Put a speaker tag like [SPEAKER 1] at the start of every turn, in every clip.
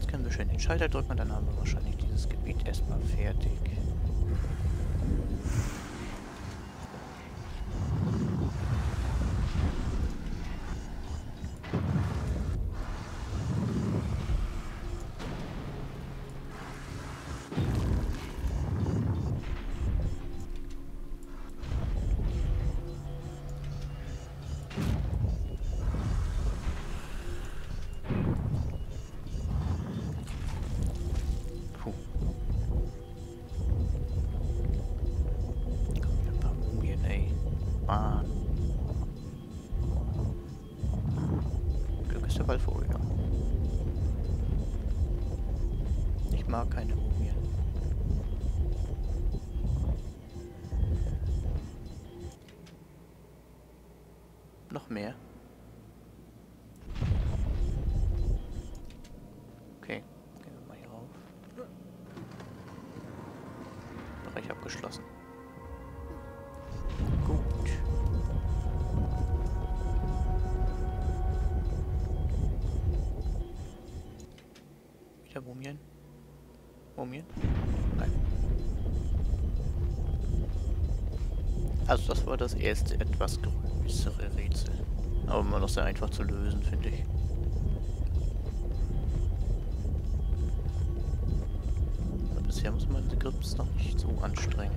[SPEAKER 1] Können wir schön den Schalter drücken und dann haben wir wahrscheinlich dieses Gebiet erstmal fertig. Puh. Ein paar Mumien, ey. Mann. Glück ist der Ball vorüber. Ich mag keine Mumien. Noch mehr? Okay, gehen wir mal hier rauf. Bereich abgeschlossen. Gut. Wieder Mumien? Mumien? Nein. Also das war das erste etwas größere Rätsel. Aber immer noch sehr einfach zu lösen, finde ich. Aber bisher muss man die Grips noch nicht so anstrengen.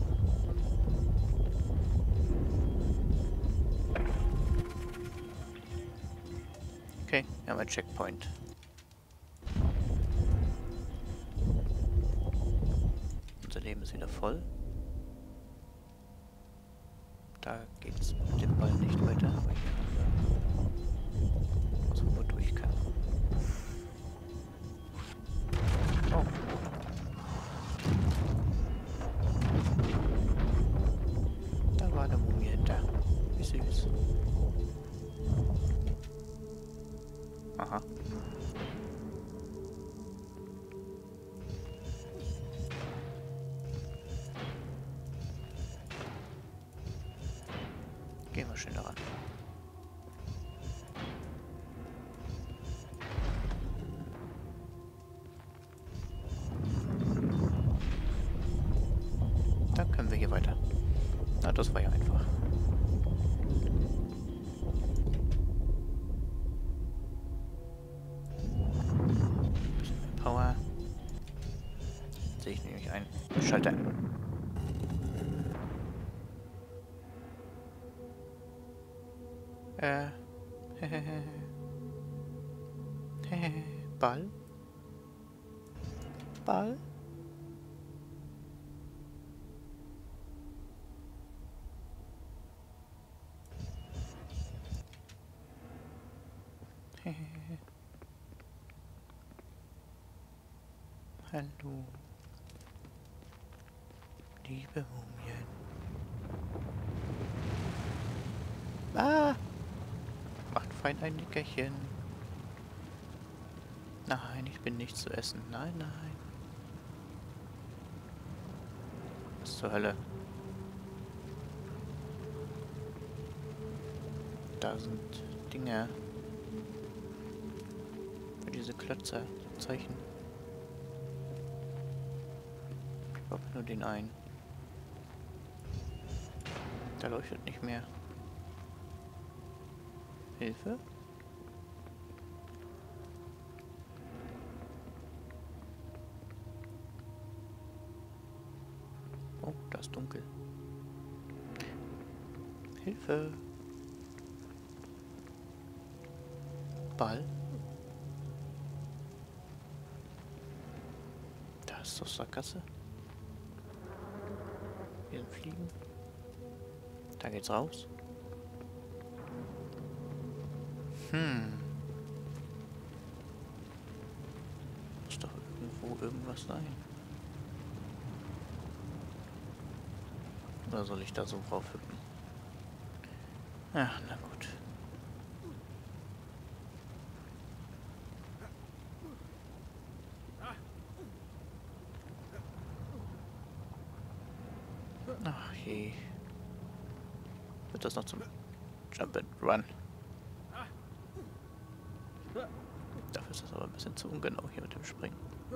[SPEAKER 1] Okay, wir haben einen Checkpoint. Unser Leben ist wieder voll. Da geht's mit dem Ball nicht weiter, aber hier haben wir, was man durch kann. Oh. Da war eine Mumie hinter. Wie süß. Aha. Gehen wir schneller ran. Dann können wir hier weiter. Na, das war ja einfach. Bisschen mehr Power. Sehe ich nämlich einen Schalter. Ball? Ball? Hallo. Liebe Mumien. Ah! Macht fein ein Nickerchen. Nein, ich bin nicht zu essen. Nein, nein. Was zur Hölle? Da sind Dinge. Für diese Klötze. Zeichen. Ich glaube nur den einen. Der leuchtet nicht mehr. Hilfe? Oh, da ist dunkel. Hilfe! Ball? Da ist doch Sackgasse. Hier sind Fliegen. Da geht's raus. Muss doch irgendwo irgendwas sein. Oder soll ich da so drauf hüpfen? Ja, na gut. Ach je. Wird das noch zum Jump and Run? Dafür Dafür ist das aber ein bisschen zu ungenau hier mit dem Springen.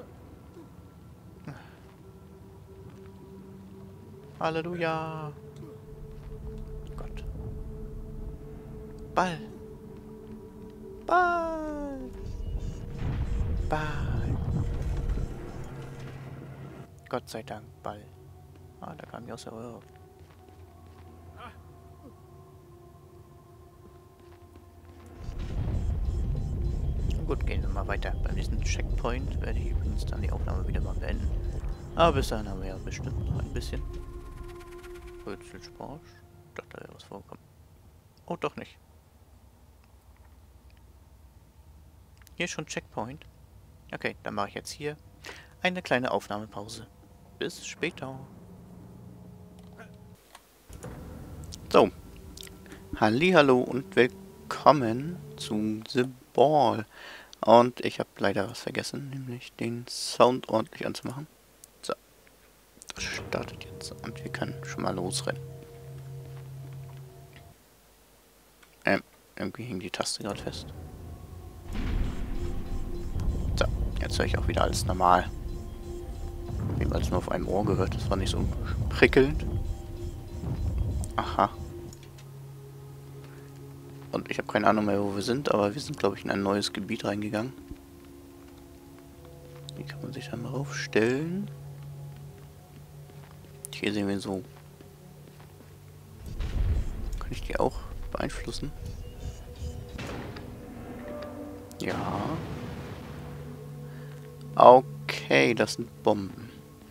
[SPEAKER 1] Halleluja! Gott. Ball! Ball! Ball! Gott sei Dank, Ball. Ah, da kam ich aus der Röhre. Gut, gehen wir mal weiter. Beim nächsten Checkpoint werde ich übrigens dann die Aufnahme wieder mal beenden. Aber bis dahin haben wir ja bestimmt noch ein bisschen Rätselsport. Ich dachte, da wäre was vorgekommen. Oh, doch nicht. Hier ist schon Checkpoint. Okay, dann mache ich jetzt hier eine kleine Aufnahmepause. Bis später. So. Hallihallo und willkommen zu The Ball. Und ich habe leider was vergessen, nämlich den Sound ordentlich anzumachen. So. Das startet jetzt und wir können schon mal losrennen. Irgendwie hing die Taste gerade fest. So, jetzt höre ich auch wieder alles normal. Ich habe alles nur auf einem Ohr gehört, das war nicht so prickelnd. Aha. Und ich habe keine Ahnung mehr, wo wir sind, aber wir sind, glaube ich, in ein neues Gebiet reingegangen. Hier kann man sich dann raufstellen. Hier sehen wir so. Kann ich die auch beeinflussen? Ja. Okay, das sind Bomben.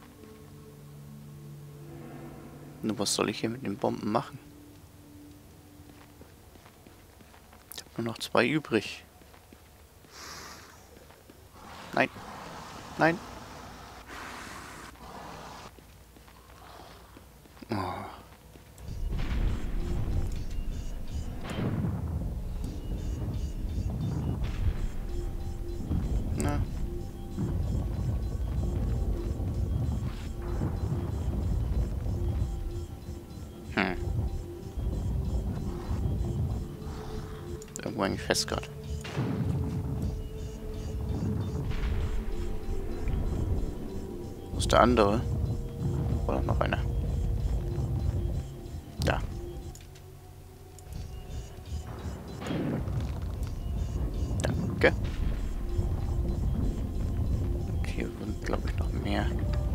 [SPEAKER 1] Nur was soll ich hier mit den Bomben machen? Ich habe nur noch 2 übrig. Nein. Nein. Oh. Na. Irgendwo eigentlich fest gerade. Wo ist der andere? Oder noch einer? Da. Danke. Und hier sind, glaube ich, noch mehr.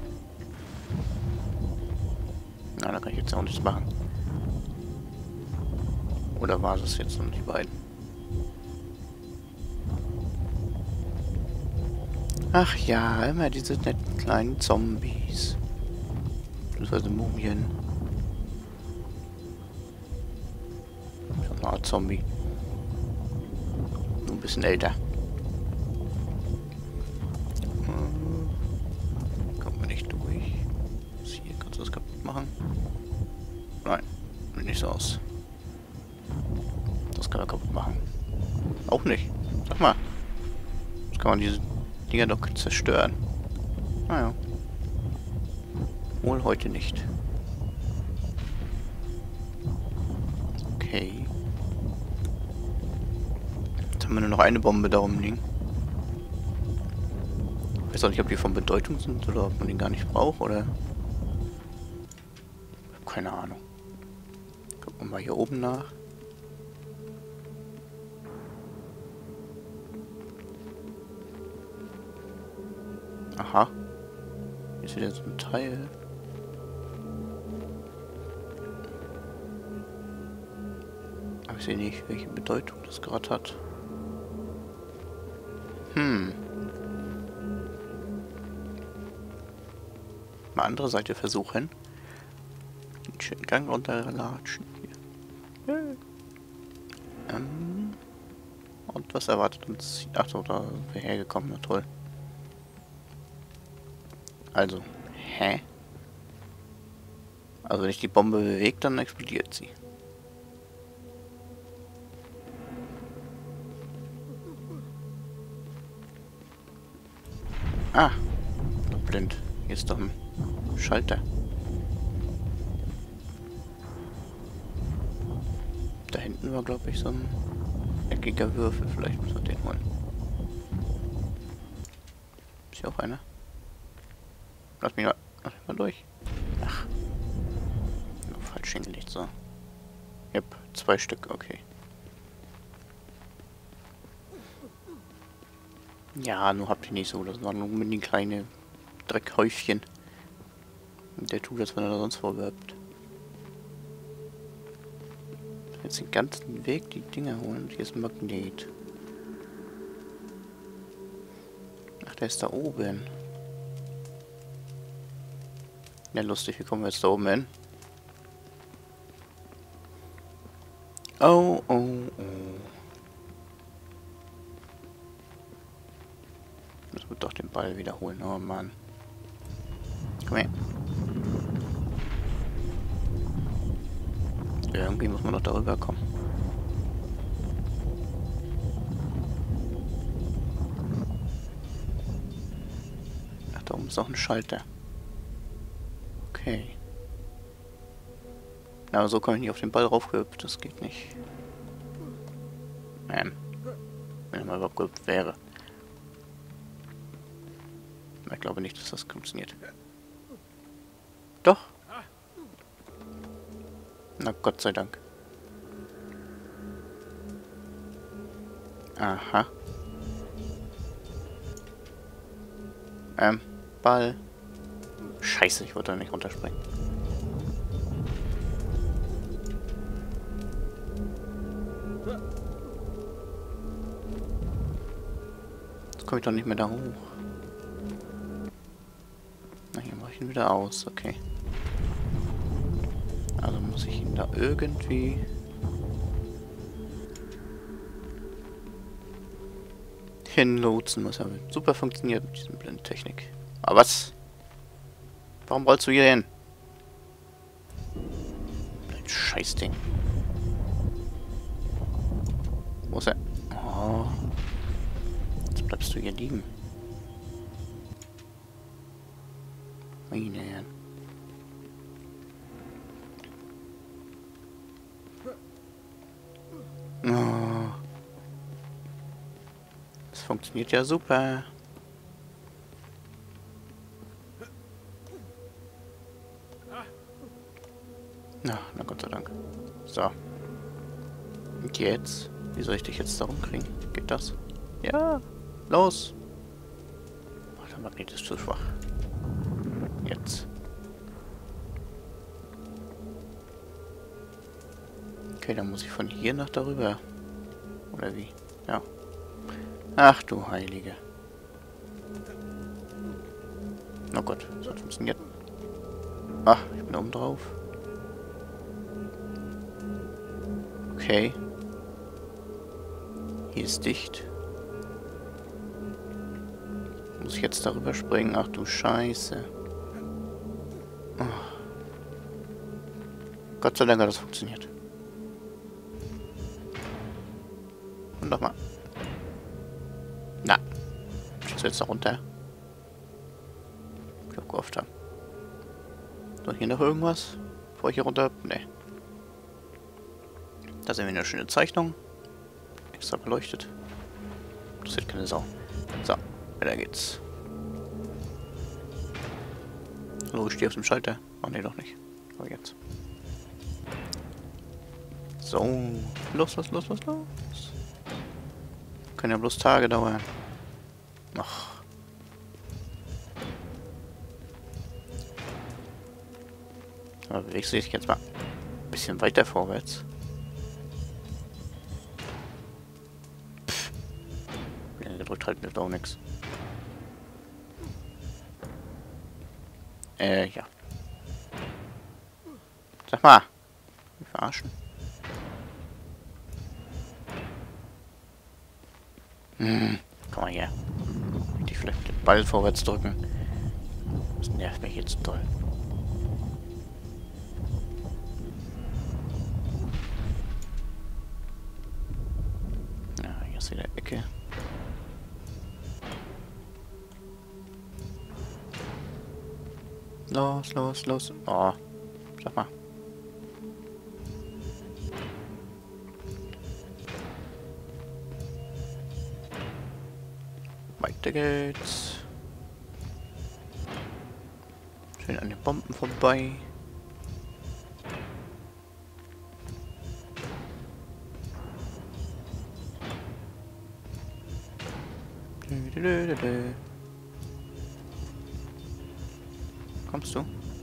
[SPEAKER 1] Na, da kann ich jetzt auch nichts machen. Oder war es jetzt nur die beiden? Ach ja, immer diese netten kleinen Zombies. Beziehungsweise Mumien. So eine Art Zombie. Nur ein bisschen älter. Kommt man nicht durch. Was hier? Kannst du das kaputt machen? Nein, sieht nicht so aus. Das kann er kaputt machen. Auch nicht. Sag mal. Das kann man diese Dinger doch zerstören. Naja. Wohl heute nicht. Okay. Jetzt haben wir nur noch eine Bombe da rumliegen. Ich weiß auch nicht, ob die von Bedeutung sind oder ob man die gar nicht braucht oder... Keine Ahnung. Gucken wir mal hier oben nach. Aha. Hier ist wieder so ein Teil. Aber ich sehe nicht, welche Bedeutung das gerade hat. Mal andere Seite versuchen. Den schönen Gang runterlatschen. Hier. Und was erwartet uns? Ach so, da sind wir hergekommen. Na toll. Also, hä? Also wenn ich die Bombe bewege, dann explodiert sie. Ah, blind. Hier ist doch ein Schalter. Da hinten war, glaube ich, so ein eckiger Würfel. Vielleicht muss man den holen. Ist hier auch einer? Lass mich mal durch. Ach. Nur falsch hingelegt, so. Yep, 2 Stück, okay. Ja, nur habt ihr nicht so. Das waren nur mit den kleinen Dreckhäufchen. Und der tut das, wenn er da sonst vorwirbt. Jetzt den ganzen Weg die Dinger holen. Und hier ist ein Magnet. Ach, der ist da oben. Ja, lustig. Wie kommen wir jetzt da oben hin? Oh, oh, oh. Müssen wir doch den Ball wiederholen. Oh, Mann. Komm her. Irgendwie muss man doch darüber kommen. Ach, da oben ist auch ein Schalter. Okay. Aber so komme ich nicht auf den Ball raufgehüpft. Das geht nicht. Wenn er mal überhaupt gehüpft wäre. Ich glaube nicht, dass das funktioniert. Doch. Na Gott sei Dank. Aha. Ball. Scheiße, ich wollte da nicht runterspringen. Jetzt komme ich doch nicht mehr da hoch. Na, hier mache ich ihn wieder aus, okay. Also muss ich ihn da irgendwie hinlotsen, was ja super funktioniert mit diesem Blendtechnik. Aber was? Warum rollst du hier hin? Ein Scheißding. Wo ist er? Oh. Jetzt bleibst du hier liegen. Meine Herren. Oh. Das funktioniert ja super. Na Gott sei Dank. So. Und jetzt? Wie soll ich dich jetzt da rumkriegen? Geht das? Ja! Los! Oh, der Magnet ist zu schwach. Jetzt. Okay, dann muss ich von hier nach darüber. Oder wie? Ja. Ach du Heilige. Oh Gott, das hat funktioniert. Ach, ich bin oben drauf. Okay. Hier ist dicht. Muss ich jetzt darüber springen? Ach du Scheiße. Oh. Gott sei Dank hat das funktioniert. Und nochmal. Na. Schießt du jetzt da runter? Ich hab gehofft haben. So, hier noch irgendwas? Bevor ich hier runter... Nee. Da sehen wir eine schöne Zeichnung. Extra beleuchtet. Das sieht keine Sau. So, weiter geht's. Hallo, ich stehe auf dem Schalter. Oh ne, doch nicht. Aber jetzt. So. Los. Können ja bloß Tage dauern. Ach. Aber bewegst du dich jetzt mal ein bisschen weiter vorwärts. Gedrückt halten hilft auch nichts. Ja. Sag mal. Wir verarschen. Komm mal her. Die vielleicht den Ball vorwärts drücken. Das nervt mich jetzt toll. Ja, hier ist wieder Ecke. Los. Oh, sag mal. Weiter geht's. Schnell an den Bomben vorbei. Kommst du?